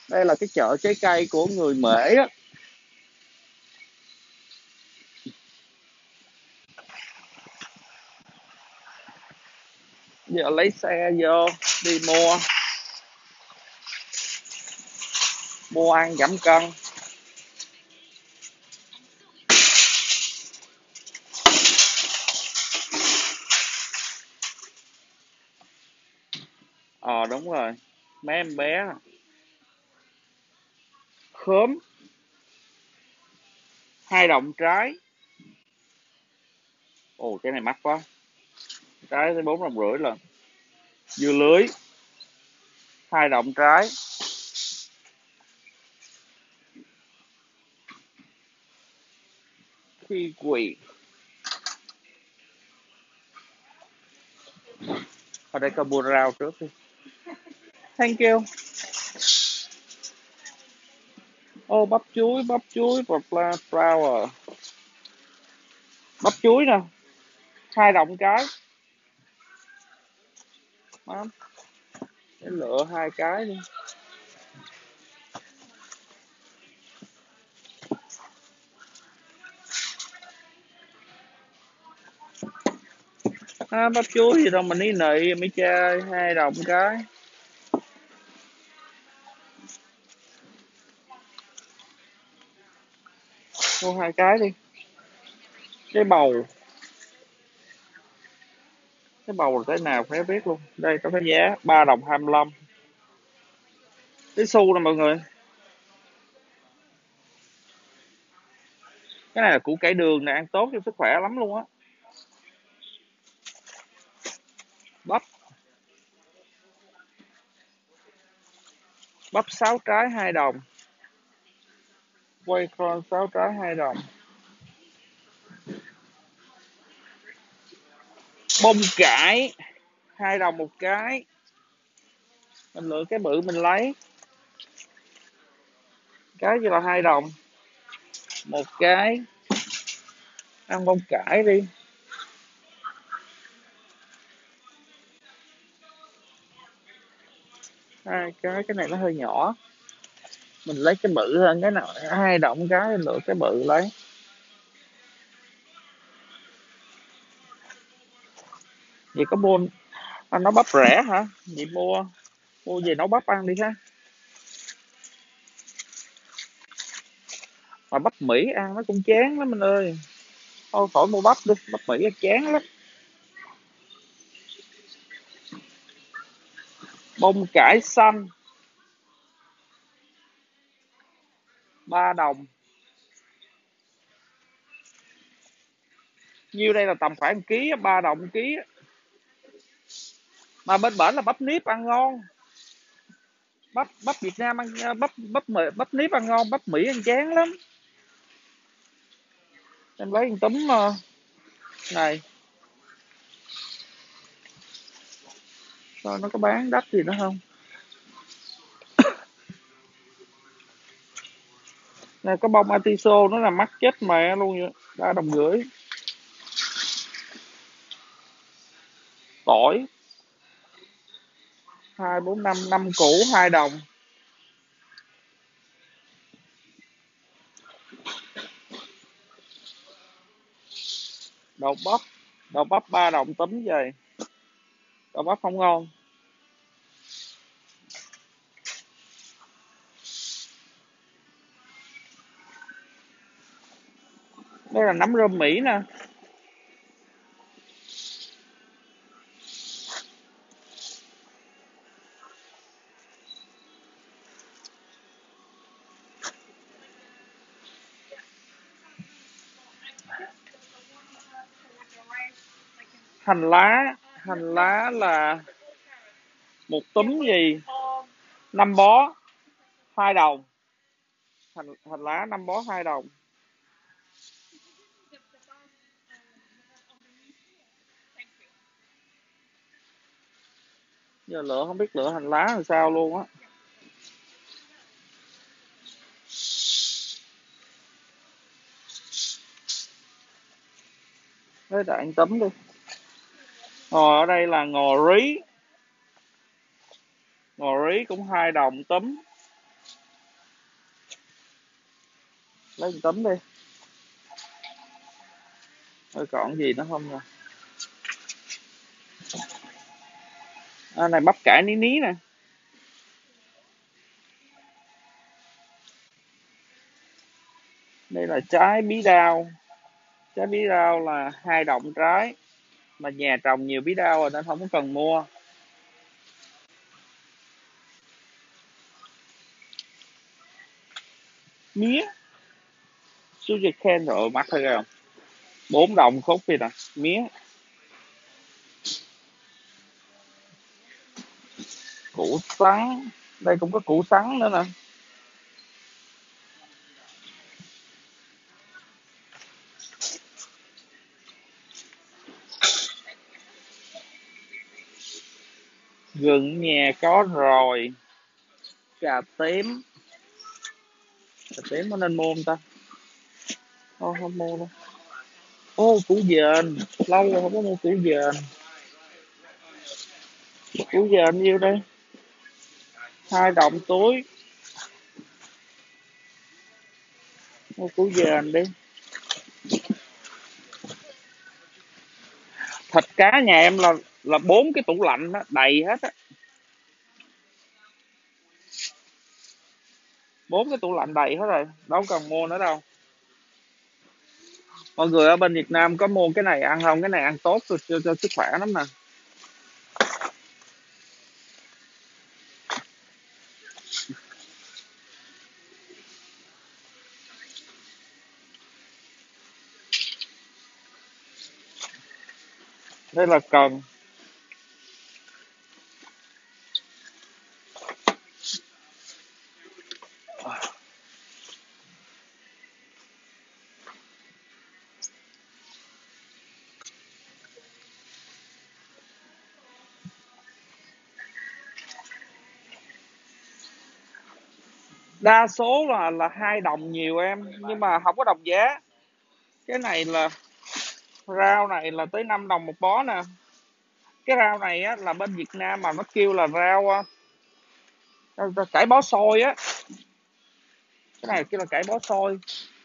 Đây là cái chợ trái cây của người Mễ á. Giờ lấy xe vô đi mua ăn giảm cân. Ờ đúng rồi, mấy em bé khóm 2 đồng trái. Ồ cái này mắc quá, trái tới 4,5 đồng lần. Dưa lưới 2 đồng trái. Kiwi ở đây có mua rau trước đi. Thank you. Ô bắp chuối và flower. Bắp chuối nè, 2 đồng trái. Đó, để lựa 2 cái đi. Bắp chuối gì đâu mà ní nị mấy cha, 2 đồng cái. Mua 2 cái đi. Cái bầu, cái bầu là cái nào phải biết luôn. Đây có cái giá 3,25 đồng. Cái xu nè mọi người. Cái này là củ cải đường nè, ăn tốt cho sức khỏe lắm luôn á. Bắp, bắp 6 trái 2 đồng. Quay con 6 trái 2 đồng. Bông cải 2 đồng một cái. Mình lựa cái bự mình lấy. Cái chỉ là 2 đồng một cái. Ăn bông cải đi. Cái này nó hơi nhỏ, mình lấy cái bự hơn. Cái nào 2 đồng cái, lựa cái bự lấy. Vậy có mua anh nấu bắp rẻ hả? Vậy mua về nấu bắp ăn đi ha. Mà bắp Mỹ ăn nó cũng chán lắm anh ơi. Thôi khỏi mua bắp đi, bắp Mỹ chán lắm. Bông cải xanh 3 đồng. Nhiêu đây là tầm khoảng 1 ký, 3 đồng 1 ký. Mà bên bển là bắp nếp ăn ngon. Bắp Việt Nam ăn bắp nếp ăn ngon, bắp Mỹ ăn chán lắm. Em lấy một túm này. Coi nó có bán đắt gì nữa không. Này có bông atiso nó là mắc chết mẹ luôn vậy. 3,5 đồng. Tỏi 2, 4, 5, 5 củ 2 đồng. Đậu bắp 3 đồng túm về. Đậu bắp không ngon. Đây là nấm rơm Mỹ nè. Hành lá là một túm gì 5 bó 2 đồng. Hành lá 5 bó 2 đồng. Giờ lựa không biết lựa hành lá làm sao luôn á. Lấy đại ăn tấm đi. Ở đây là ngò rí cũng 2 đồng túm. Lấy một tấm đi. Rồi còn gì nữa không nè? Này bắp cải ní ní nè. Đây là trái bí đao. Trái bí đao là 2 đồng trái. Mà nhà trồng nhiều bí đao rồi nên không có cần mua. Mía. Sugar cane rồi mắc thôi không? 4 đồng khúc đi nè. Mía. Củ sắn. Đây cũng có củ sắn nữa nè. Gừng nhà có rồi. Cà tím. Cà tím có nên mua không ta? Không mua đâu. Củ dền. Lâu rồi không có mua củ dền. Củ dền nhiêu đây? 2 đồng túi. Mua củ dền đi. Thịt cá nhà em là 4 cái tủ lạnh đó, đầy hết á. 4 cái tủ lạnh đầy hết rồi, đâu cần mua nữa đâu. Mọi người ở bên Việt Nam có mua cái này ăn không? Cái này ăn tốt cho sức khỏe lắm nè. Đây là cần. Đa số là 2 đồng nhiều em, nhưng mà không có đồng giá. Cái này là rau này là tới 5 đồng một bó nè. Cái rau này á là bên Việt Nam mà nó kêu là rau cải bó xôi á. Cái này kêu là cải bó xôi.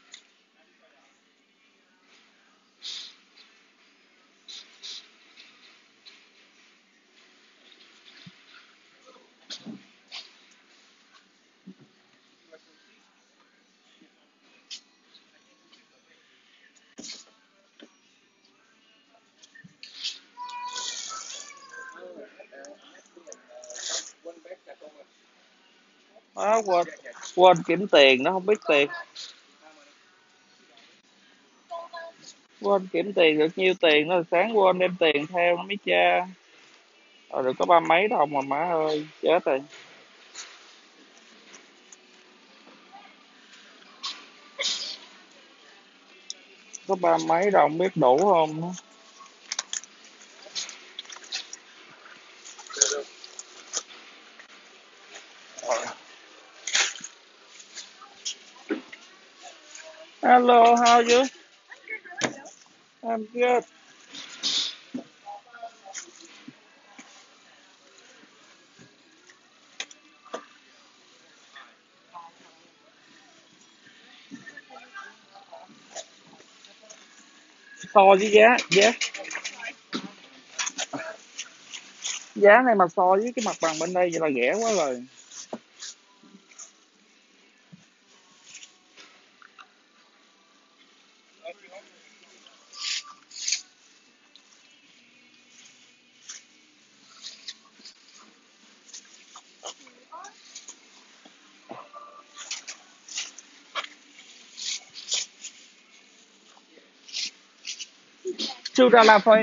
Quên kiểm tiền, nó không biết tiền. Quên kiểm tiền được nhiêu tiền nó, sáng quên đem tiền theo nó mới cha. Được có 30 mấy đồng mà má ơi, chết rồi. Có 30 mấy đồng biết đủ không? Hello, how are you? I'm good. So với giá giá này mà so với cái mặt bằng bên đây vậy là rẻ quá rồi. $2 thôi.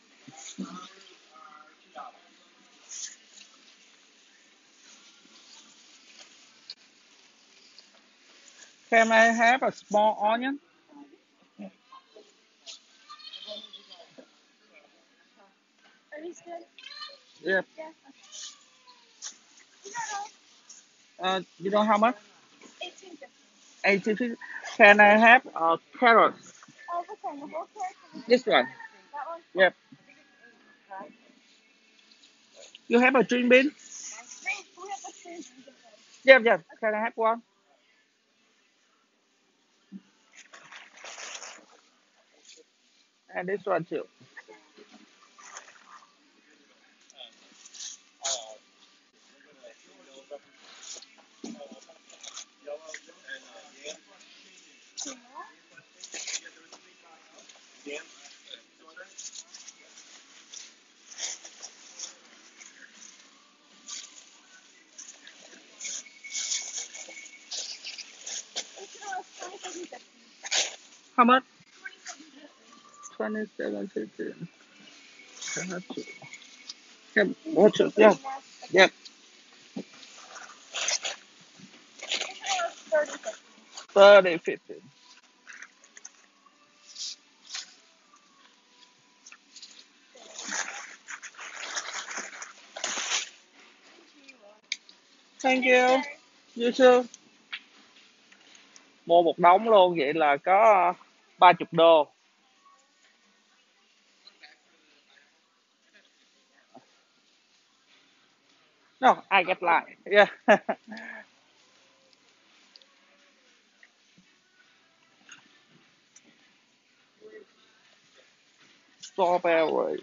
Can I have a small onion? Yeah. You know how much? 80. Can I have a carrot? This one. Yep. You have a green bean? Yep, yep. Can I have one? And this one too. How much? 27.50. Yep. What's it? Yeah. Yep. 30.50. Thank you. You too. Mua một đống luôn vậy là có 30 đô. No, I get like. Yeah. Strawberry.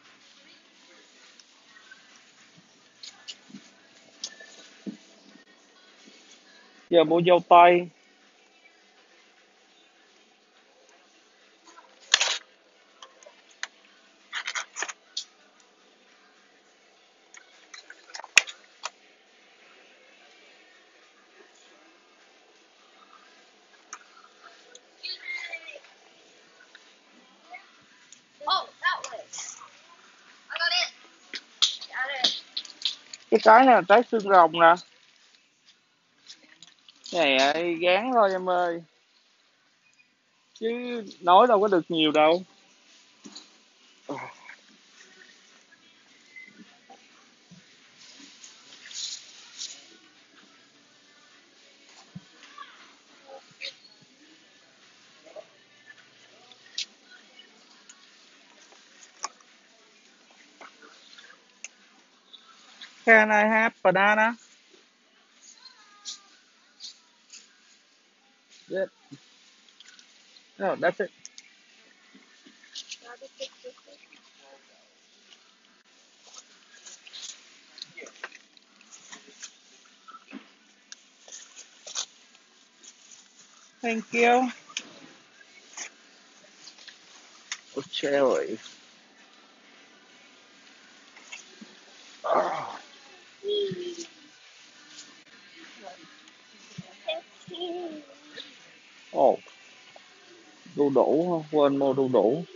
Giờ mua dâu tây. Cái trái này là trái xương rồng nè. Này gán thôi em ơi. Chứ nói đâu có được nhiều đâu. Can I have banana? Yes. No, that's it. Thank you. Oh, cherry. Oh, đu đủ, quên mua đu đủ.